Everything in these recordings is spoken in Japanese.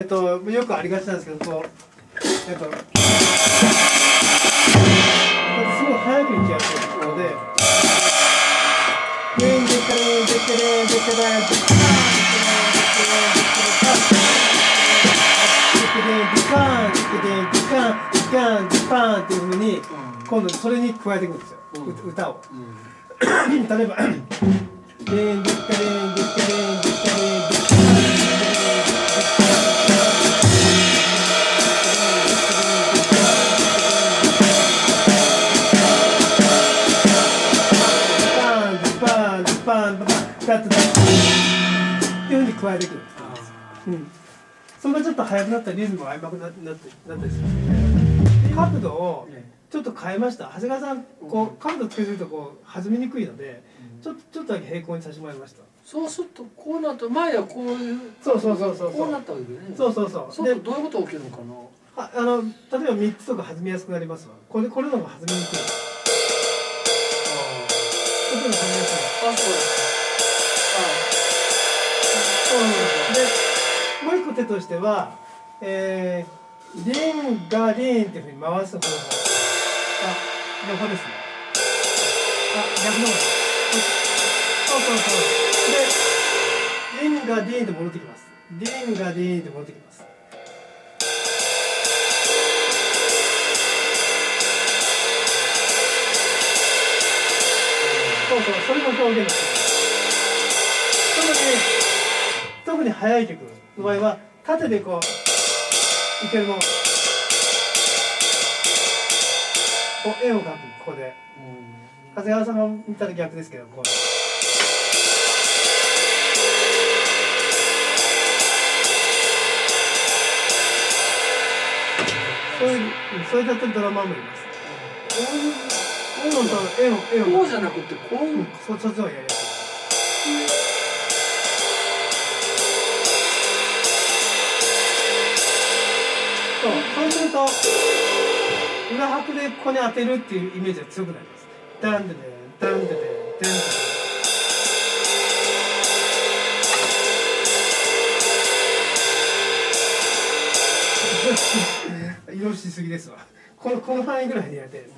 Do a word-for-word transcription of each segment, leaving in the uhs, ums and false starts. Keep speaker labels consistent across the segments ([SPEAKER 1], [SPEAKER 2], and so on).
[SPEAKER 1] とよくありがちなんですけど、こうえっとこうやってすごい早くいきやすいので、でんでかれんでかれんでかれんでかーンでパーンっていうふうに今度それに加えていくんですよ、歌を。例えば「レンデッカレンデッカレンデッカレンデッカっていうふうに加えていくんです。うん、それがちょっと速くなったりリズムが甘くなってなったりする。角度をちょっと変えました。長谷川さん、こう角度つけするとこう弾みにくいので、ちょっとちょっとだけ平行にさせてもらいました。
[SPEAKER 2] そうするとこうなった前はこういう、
[SPEAKER 1] そうそうそうそう
[SPEAKER 2] こうなったわけでね。
[SPEAKER 1] そうそうそう。
[SPEAKER 2] そうするとどういうことが起きるのかな。
[SPEAKER 1] あ、あの例えばみっつとか弾みやすくなりますわ。これこれの方が弾みにくい。ああ。こっちの方が弾みやすい。あ、そうです。で、もう一個手としては、えー、リンガリンっていうふうに回す方法。あ、横ですね。あ、逆の方です。そうそうそう。で、リンガディーンって戻ってきます。リンガディーンって戻ってきます。そうそう、それも表現です。特に速い曲の場合は縦でこういけるのを円を描く、ここで。長谷川さんが見たら逆ですけど、こうそういうそうやってドラマーもいます。こういうこういう円を円を
[SPEAKER 2] こうじゃなくてこういう、
[SPEAKER 1] そそっちの方がやりやすい。そうそうすると裏拍でここに当てるっていうイメージが強くなります。ダンデデンダンデデンダンデデン移動しすぎですわ。このこの範囲ぐらいでやりたいです。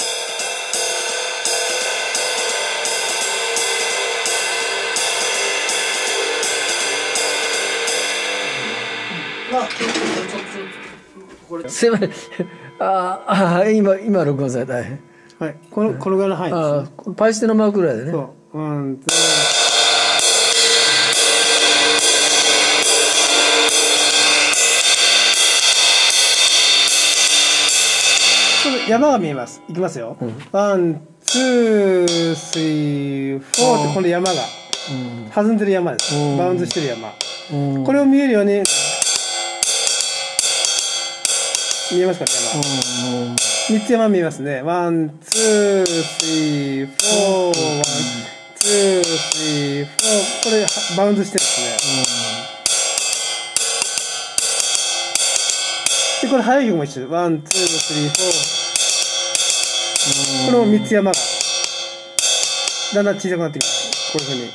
[SPEAKER 2] まあちょっとちょっとこれ
[SPEAKER 3] すいません。ああ、今、今録音された。はい。
[SPEAKER 1] この、このぐらいの範囲ですね。
[SPEAKER 3] ああ、パイステのマークぐらいでね。
[SPEAKER 1] そう。ワン、ツー。ちょっと山が見えます。いきますよ。ワン、ツー、スリー、フォーってこの山が。弾んでる山です。バウンドしてる山。これを見えるように。見えますかね、山。三つ山見えますね。ワン、ツー、スリー、フォー、ワン、ツー、スリー、フォー。これ、バウンドしてるんですね。で、これ、速い曲も一緒。ワン、ツー、スリー、フォー。これも三つ山が、だんだん小さくなってきます。こういうふうに。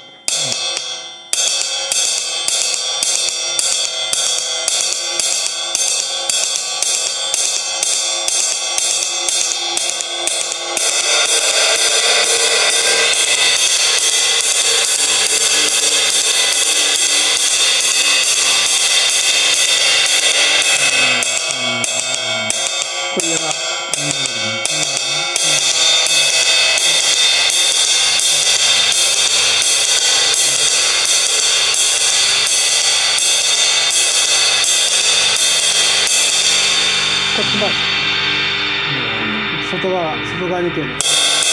[SPEAKER 1] これ山。こっち回す。外側、外側に行くように。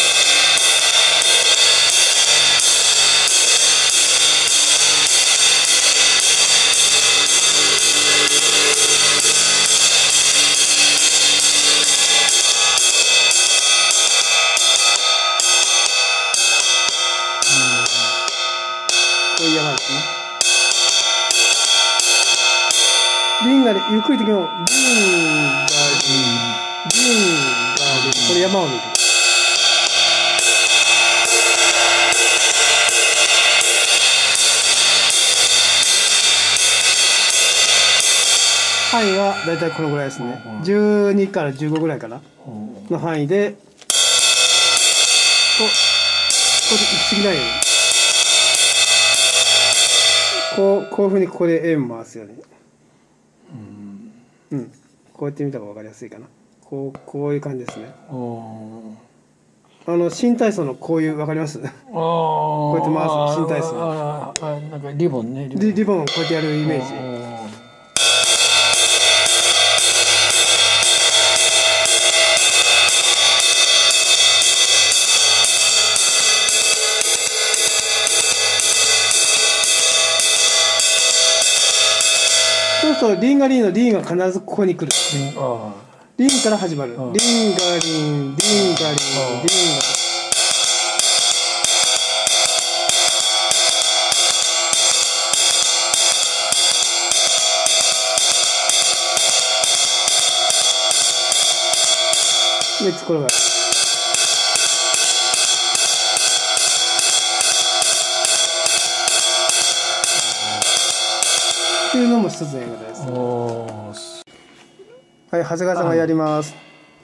[SPEAKER 1] こういう山ですね。リンがゆっくりできもリンがリン、リンがリン、これ山を見る。 範囲はだいたいこのぐらいですね、
[SPEAKER 3] うん
[SPEAKER 1] じゅうにからじゅうごぐらいかな
[SPEAKER 3] うん
[SPEAKER 1] の範囲で、こうここで行き過ぎないように、こうこういうふうにここで円回すように、うん、こうやって見た方が分かりやすいかな。こうこういう感じですね。
[SPEAKER 3] うん
[SPEAKER 1] あの新体操のこういう分かります？
[SPEAKER 3] あ
[SPEAKER 1] こうやって回す新体操。
[SPEAKER 3] あああなんかリボンね。
[SPEAKER 1] リリボンをこうやってやるイメージ。そうするとリンガリンのリンが必ずここに来る。
[SPEAKER 3] あ
[SPEAKER 1] リンから始まる。リン
[SPEAKER 3] うん
[SPEAKER 1] ガリン、リンガリン、リンガリン。みっつ転がる。っていうのも一つのやり方です。
[SPEAKER 3] あお
[SPEAKER 1] はい、長谷川さんがやります。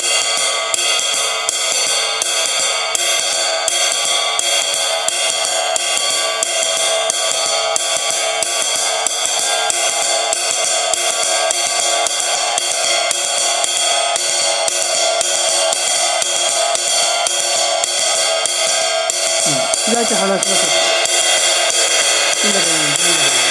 [SPEAKER 1] 左手離しましょうか。いいんだけど、いいんだけど。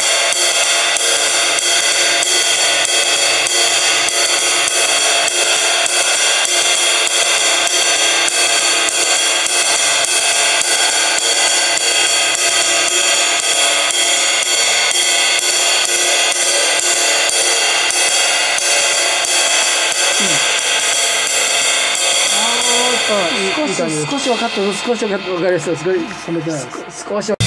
[SPEAKER 3] 少し少し分かった少し分かった分かりました。少し
[SPEAKER 1] 止めてないです。
[SPEAKER 3] 少し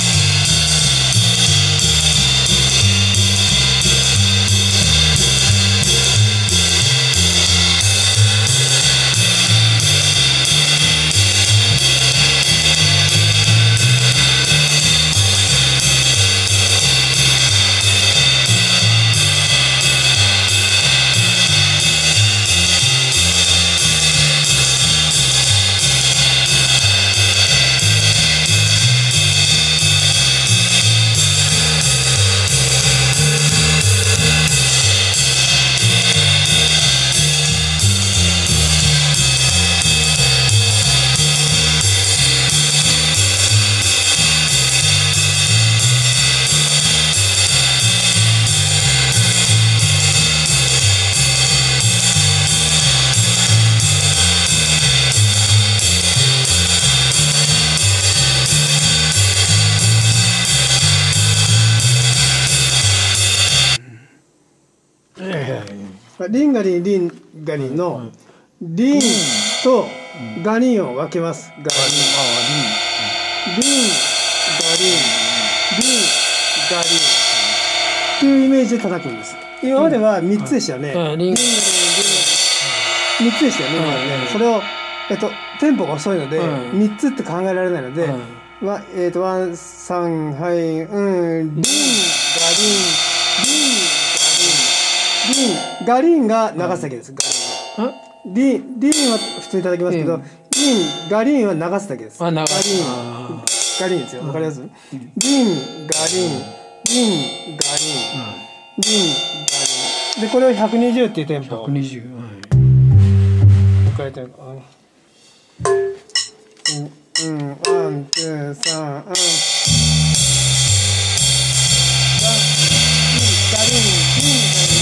[SPEAKER 1] リンガリン、リンガリンのリンとガリンを分けます。ガリン、リン、ガリン、リン、ガリンっていうイメージで叩くんです。今まではみっつでしたよね。リンガリン、リン、みっつでしたよね。今までね。それをえっとテンポが遅いのでみっつって考えられないので、わえっとワンサンはいうんリンガリン、リンガリン。リン、ガリンが長崎です。ガリン。リン、リンは普通にいただきますけど、リン、ガリンは流すだけです。ガリン、ガリンですよ。わかります？リン、ガリン、リン、ガリン、リン、ガリン。で、これをひゃくにじゅうっていうテンポ。ひゃくにじゅう。はい。うん、うん、ワン、ツー、サン、うん。ガリン、リン、ガリン。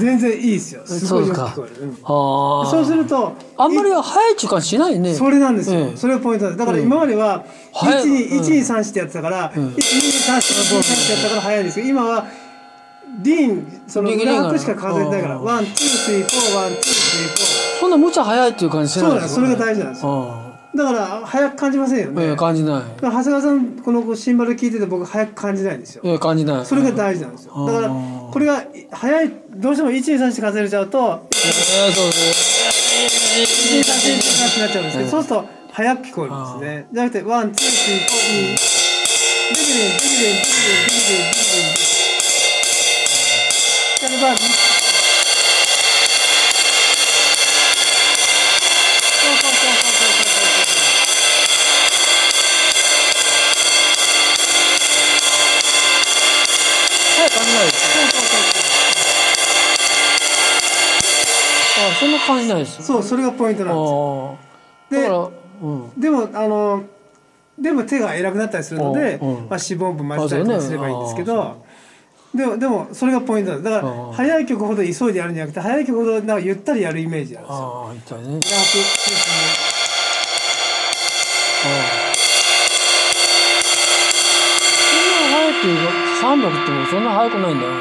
[SPEAKER 1] 全然いいですよ。すごいよく聞こえる。うん
[SPEAKER 3] ああ。
[SPEAKER 1] そうすると
[SPEAKER 3] あんまり早い時間しないね。
[SPEAKER 1] それなんですよ。
[SPEAKER 3] ええ
[SPEAKER 1] それがポイントです。だから今までは
[SPEAKER 3] はい
[SPEAKER 1] いちにいちにさんしってやってたから、いちにさんしいちにさんしってやったから早いんですけど、今はリンその裏拍しか数えてないからワンツースリーフォーワンツースリーフォー。
[SPEAKER 3] そんな無茶早いっていう感じしない
[SPEAKER 1] そうなんです。それが大事なんですよ。
[SPEAKER 3] あ
[SPEAKER 1] だから早く感じませんよ
[SPEAKER 3] あ。え
[SPEAKER 1] ね。
[SPEAKER 3] え感じない。
[SPEAKER 1] だから長谷川さんこのシンバル聴いてて僕早く感じないんですよ。
[SPEAKER 3] ええ感じない。
[SPEAKER 1] それが大事なんですよ。だからこれが早いどうしてもいちにさんして数えちゃうと
[SPEAKER 3] ええそうです。
[SPEAKER 1] いちにさんしいちにさんしになっちゃうんですけど、そうすると早く聞こえるんですね。じゃなくてワンツースリーフォーにデキデンデキデンデキデンデキデンデキデンデキデンやればそうそうそうそうそう
[SPEAKER 3] 早く感じないです。
[SPEAKER 1] そうそうそう
[SPEAKER 3] ああそんな感じないです。
[SPEAKER 1] そうそれがポイントなんですよ。
[SPEAKER 3] ああ。だからうん。
[SPEAKER 1] でもあのでも手が偉くなったりするので、
[SPEAKER 3] うんうん
[SPEAKER 1] まあ四分音符混ぜたりとかすればいいんですけど、でもでもそれがポイントなんです。だから
[SPEAKER 3] うん
[SPEAKER 1] 速い曲ほど急いでやるんじゃなくて、速い曲ほどなんかゆったりやるイメージなんですよ。
[SPEAKER 3] ああ、痛いね。
[SPEAKER 1] 楽中心
[SPEAKER 3] ああ。そんな早いっていうか、さんびゃくってもそんな早くないんだよ。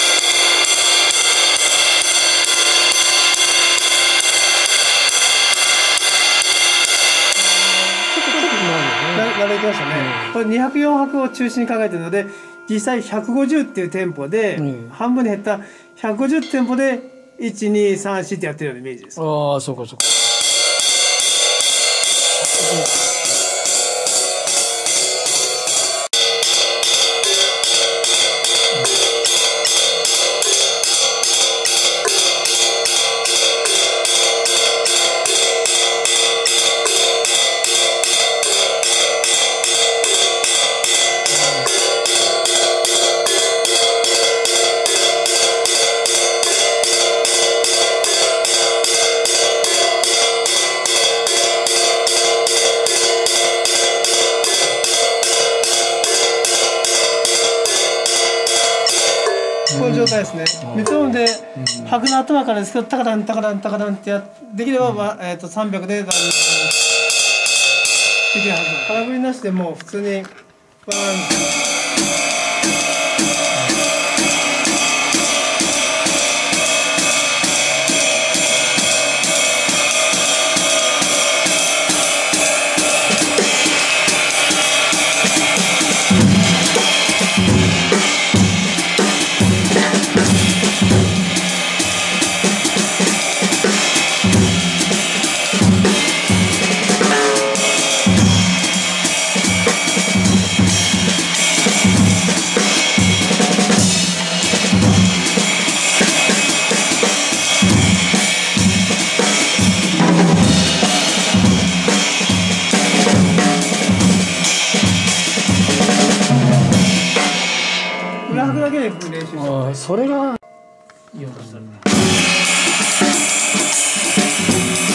[SPEAKER 3] ちょっとちょっとなるよね。
[SPEAKER 1] な慣れてきましたね。これにひゃくよん拍を中心に考えてるので、実際ひゃくごじゅうっていうテンポで、
[SPEAKER 3] うん
[SPEAKER 1] 半分に減ったひゃくごじゅうテンポでいちにさんしってやってるようなイメージです。
[SPEAKER 3] ああ、そうかそうか。
[SPEAKER 1] こういう状態ですね。メトロノームで拍の頭からですけど、タカタンタカタンタカタンってやできれば、まあえー、とさんびゃくでできるはず。空振りなしでもう普通にワン。裏拍だけで練習しても
[SPEAKER 3] ああ、それが。
[SPEAKER 1] いい音したら。